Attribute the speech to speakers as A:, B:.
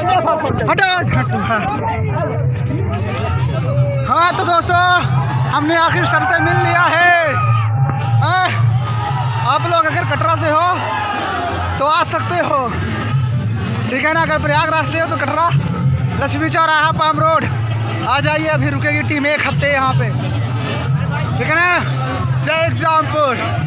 A: हाँ तो दोस्तों हमने आखिर सर से मिल लिया है। आप लोग अगर कटरा से हो तो आ सकते हो, ठीक है ना। अगर प्रयागराज से हो तो कटरा लक्ष्मी चौराहा पाम रोड आ जाइए। अभी रुकेगी टीम 1 हफ्ते यहाँ पे, ठीक है ना। जय एग्जामपुर।